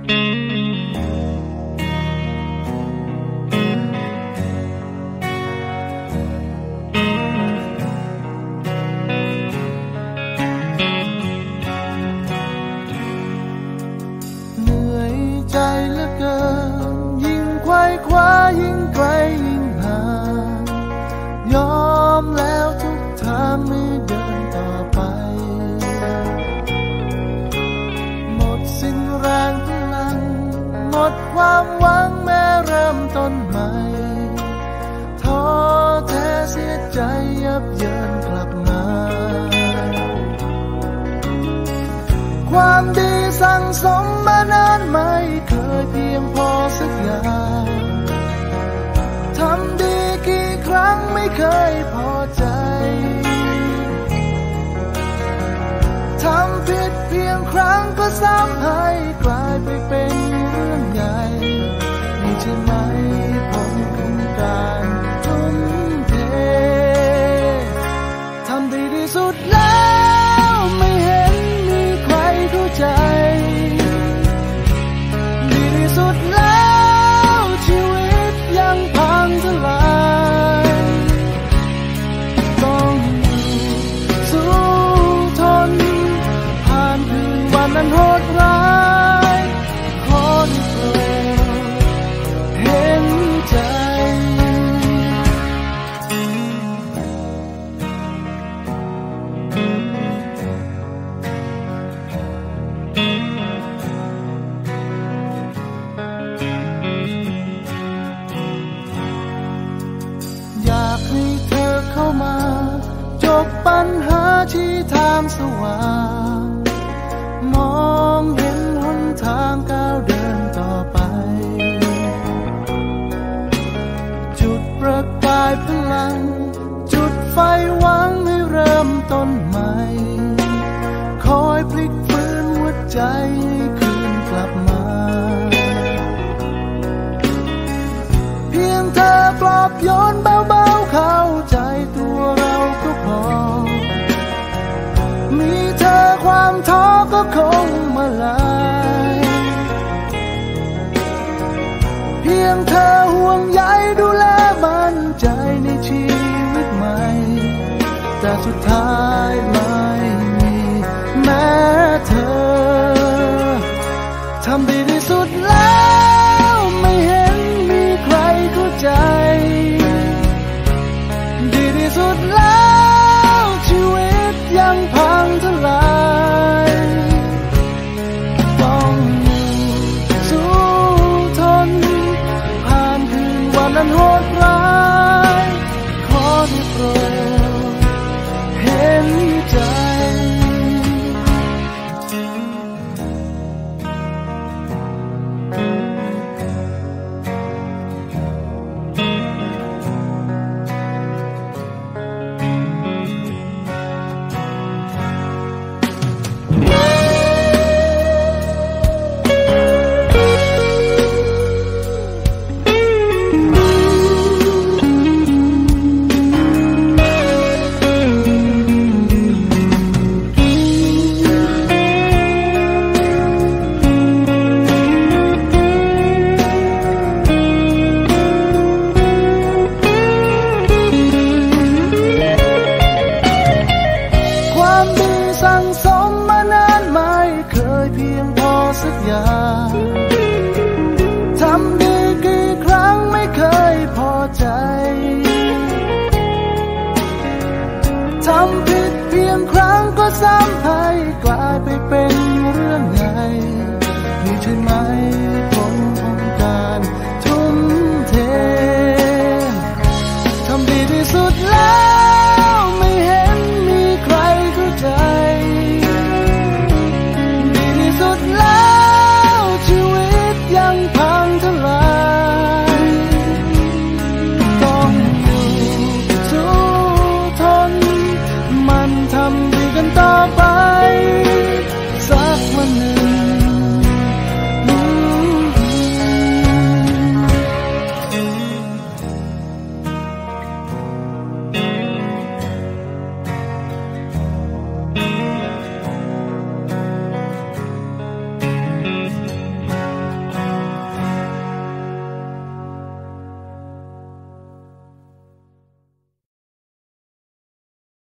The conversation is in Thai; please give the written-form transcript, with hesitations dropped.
เหนื่อยใจเหลือเกินยิ่งไขว้คว้ายิ่งไกลยิ่งห่างยอมแล้วทุกทางไม่เดินต่อไปหมดสิ้นแรงพลังหมดความหวังแม้เริ่มต้นใหม่ท้อแท้เสียใจยับเยินกลับมาความดีสั่งสมมานานไม่เคยเพียงพอสักอย่างทำดีกี่ครั้งไม่เคยพอใจทำผิดเพียงครั้งก็ซ้ำให้กลายไปเป็นเรื่องใหญ่นี่ใช่ไหมผลของการทุ่มเททำดีที่สุดแล้วไม่เห็นมีใครเข้าใจดีที่สุดแล้วชีวิตยังพังทลายต้องสู้ทนผ่านคืนวันนั้นโหดร้ายขอได้โปรดเห็นใจอยากให้เธอเข้ามาจบปัญหาที่ทางสว่างมองเห็นหนทางก้าวเดินต่อไปจุดประกายพลังจุดไฟหวังให้เริ่มต้นใหม่คอยพลิกฟื้นหัวใจให้คืนกลับมาเพียงเธอปลอบโยนเบาๆเข้าใจตัวเราก็พอมีเธอความท้อก็คงมาลายเพียงเธอห่วงใยดูแลมั่นใจในชีวิตใหม่แต่สุดท้ายไม่มีแม้เธอทำดีที่สุดแล้วไม่เห็นมีใครเข้าใจดีที่สุดแล้วชีวิตยังพังทลายต้องสู้ทนผ่านคืนวันนั้นโหดร้ายขอได้โปรดเห็นใจสั่งสมมานานไม่เคยเพียงพอสักอย่างทำดีกี่ครั้งไม่เคยพอใจทำผิดเพียงครั้งก็ซ้ำให้กลายไปเป็น